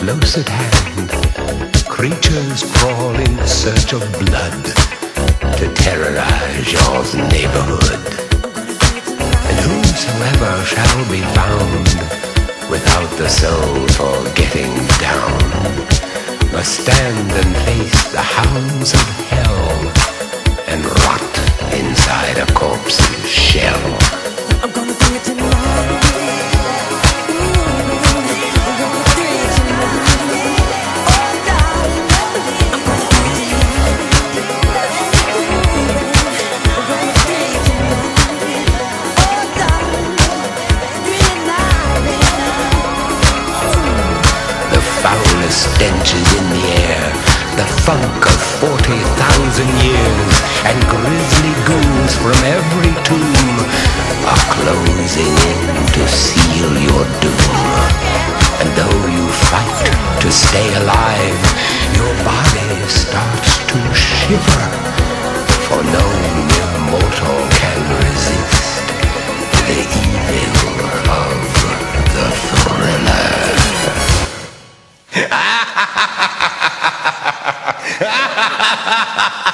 close at hand, creatures crawl in search of blood to terrorize your neighborhood. And whosoever shall be found without the soul for getting down must stand and face the hounds of hell and rot inside a corpse's shell. I'm gonna bring it to life. Stenches in the air, the funk of 40,000 years, and grisly ghouls from every tomb are closing in to seal your doom. And though you fight to stay alive, your body starts to shiver, for no mere mortal can resist the evil of the thriller. Ha ha ha ha ha ha!